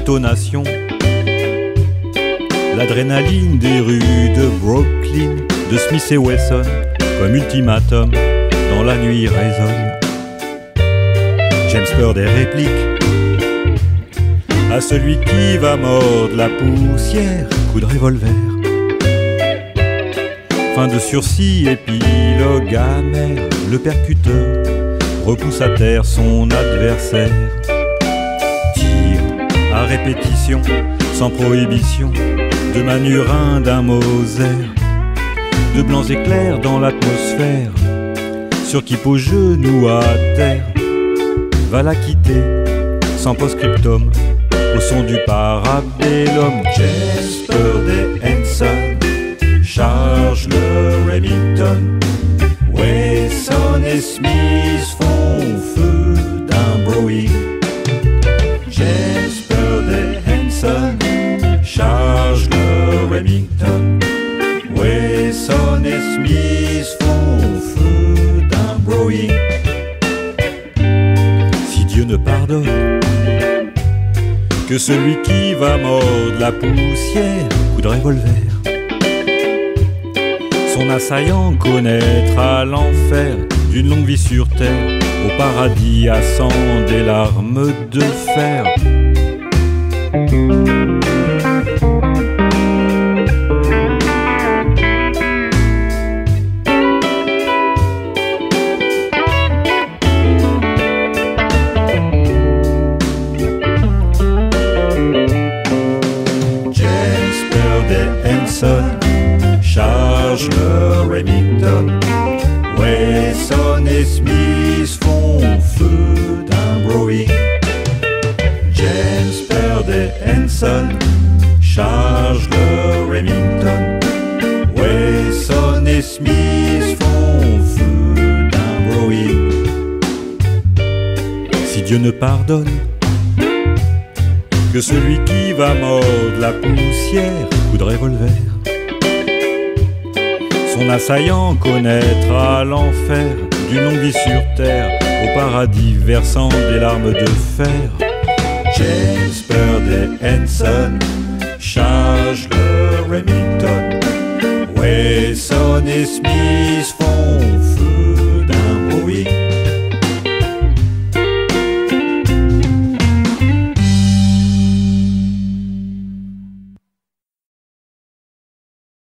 détonation. L'adrénaline des rues de Brooklyn, de Smith et Wesson, comme ultimatum, dans la nuit résonne. James Byrd des répliques à celui qui va mordre la poussière, coup de revolver. Fin de sursis, épilogue amer, le percuteur repousse à terre son adversaire. Tir à répétition, sans prohibition, de Manurin, d'un Moser, de blancs éclairs dans l'atmosphère, sur qui pose genou à terre, va la quitter sans post-scriptum, au son du parabellum. Jasper des Henson charge le Remington, Wesson et Smith font feu d'un Browning. Jasper des Henson charge le Remington, Wesson et Smith font feu d'un Browning. Si Dieu ne pardonne que celui qui va mordre la poussière, coup de revolver, son assaillant connaîtra l'enfer d'une longue vie sur terre, au paradis à sang des larmes de fer. Charge le Remington, Wesson et Smith font feu d'un Browning. James Byrd et Henson charge le Remington, Wesson et Smith font feu d'un Browning. Si Dieu ne pardonne que celui qui va mordre la poussière, coup de revolver, son assaillant connaîtra l'enfer d'une longue vie sur terre, au paradis versant des larmes de fer. James Byrd et Henson charge le Remington, Wesson et Smith